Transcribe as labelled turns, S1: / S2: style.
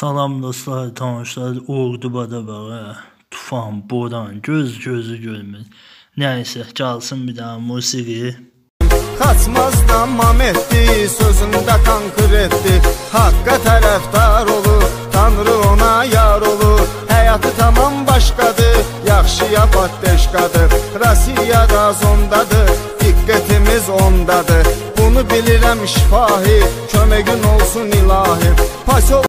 S1: Salam dostlar, tanışlar, ordu badabağa, tufan, boran, gözü görmez. Neyse, çalsın bir daha musiki.
S2: Kaçmaz da Mametdi, sözündə kankır etdi. Haqqa tərəfdar olur, Tanrı ona yar olur. Həyatı tamam başqadır, yaxşıya patdeşqadır. Rasiya razondadır, diqqətimiz ondadır. Bunu bilirəm şifahi, köməgün olsun ilahi.